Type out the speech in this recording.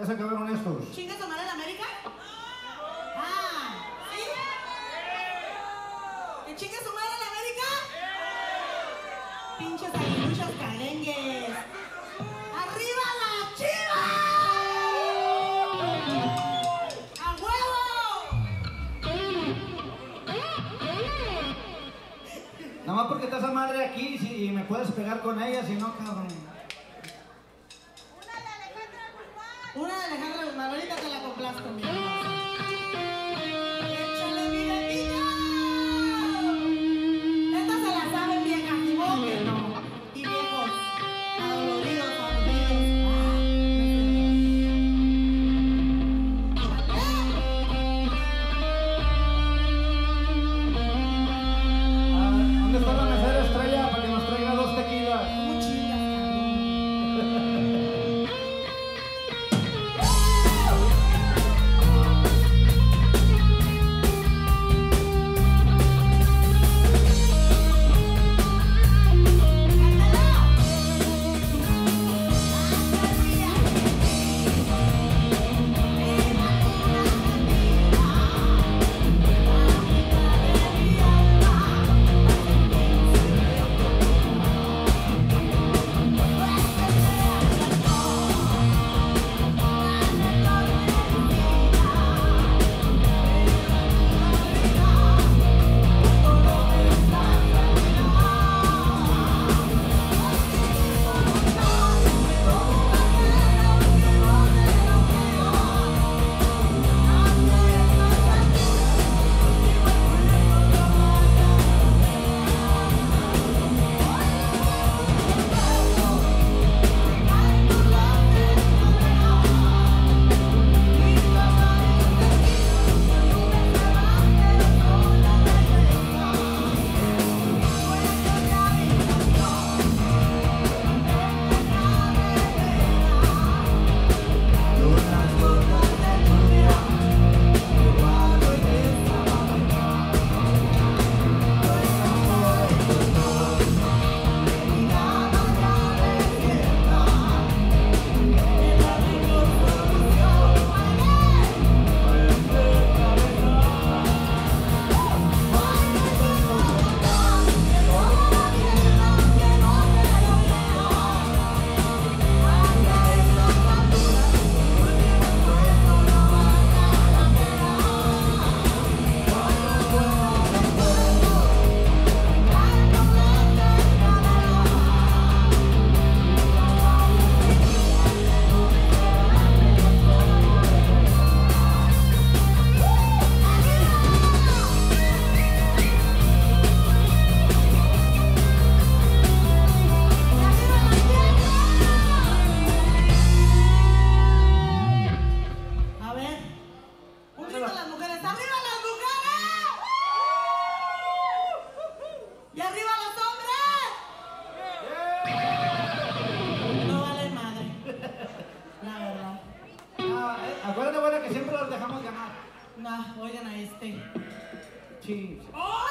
Ya se acabaron estos. ¿Chinga su madre en América? Ah, ¿sí? ¿Que chinga su madre en América? Pinches aguiluchos calengues. ¡Arriba la Chiva! ¡A huevo! Nada más porque está esa madre aquí y me puedes pegar con ella, si no, cabrón. Una de Alejandra Guzmán, ahorita te la complazco, mi hermosa. ¡Échale mi bebida! Esta se la saben viejas, ni modo que no. Y viejos, adoloridos, adoloridos. ¿Dónde está la mesera Estrella para que nos traiga 2 tequilas? ¿Cómo chingas, Acuérdate, buena, que siempre los dejamos ganar. Nah, oigan a este. Sí. ¡Oh!